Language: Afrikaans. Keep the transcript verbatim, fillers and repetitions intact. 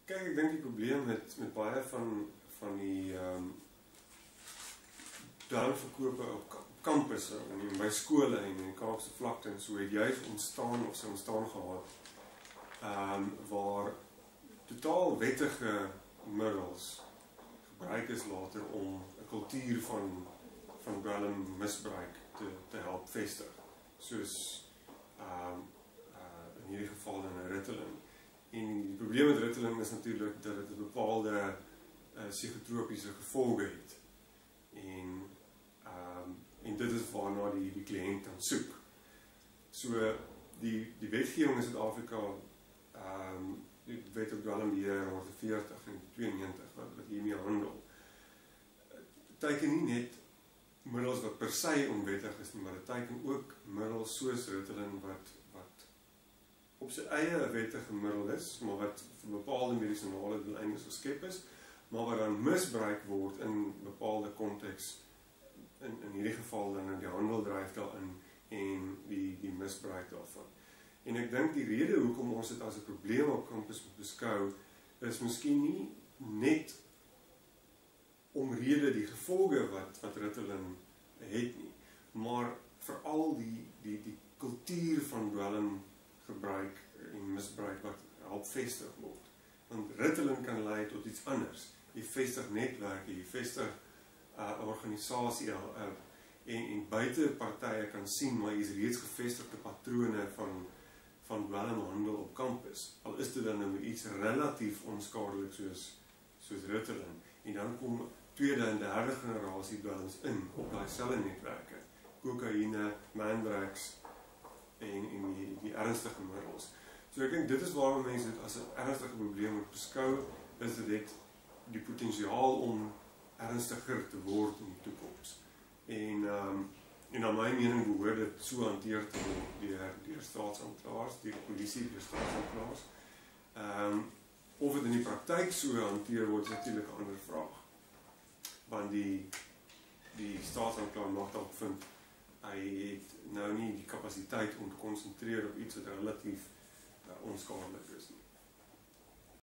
Kijk, ik denk die probleem met, met baie van, van die um, dwelmverkope op, op kampusse en by skole en in die Kaapse vlakte en so het juist ontstaan of sy ontstaan gehad um, waar totaal wettige middels gebruik is later om 'n kultuur van, van dwelmmisbruik te, te help vestig. Soos um, uh, in hierdie geval in Ritalin. En die probleem met Ritalin is natuurlijk dat het 'n bepaalde uh, psigotropiese gevolge het. En, um, en dit is waarna die, die kliënt dan soek. So die, die wetgewing in Suid-Afrika, um, die wet op dwelmbeheer honderd veertig en tweeënnegentig wat, wat hiermee handel, teiken nie net middels wat per se onwettig is nie, maar dit teiken ook middels soos Ritalin wat, wat op sy eie wettige middel is, maar wat vir bepaalde medisinale doeleindes geskep is, maar wat dan misbruik word in bepaalde konteks, in, in hierdie geval dan in die handel dryf daarin en die, die misbruik daarvan. En ek dink die rede hoekom ons dit as 'n probleem op kampus moet beskou, is miskien nie net omrede die gevolge wat, wat Ritalin het nie, maar veral die, die, die kultuur van dwelmgebruik en misbruik wat help vestig word. Want Ritalin kan lei tot iets anders. Jy vestig netwerke, jy vestig 'n uh, organisasie uh, en, en buite partye kan sien, maar jy is reeds gevestigde patrone van van dwelmhandel op kampus. Al is dit dan nou iets relatief onskadelik soos, soos Ritalin. En dan kom tweede en derde generasie dwelms in op daai selfde netwerke. Kokaine, mandrax en, en die, die ernstige middels. So ek dink dit is waarom mense dit as 'n ernstige probleem moet beskou, is dit het die potensiaal om ernstiger te word in die toekoms. En um, en na my mening behoort dit so hanteer te word deur deur staatsanklaers, deur die polisie, deur staatsanklaers. Um, of dit in die praktyk so hanteer word, is natuurlik 'n ander vraag. Want die die staatsanklaer mag dalk vind hy het nou nie die kapasiteit om te konsentreer op iets wat relatief uh, onskadelik is nie.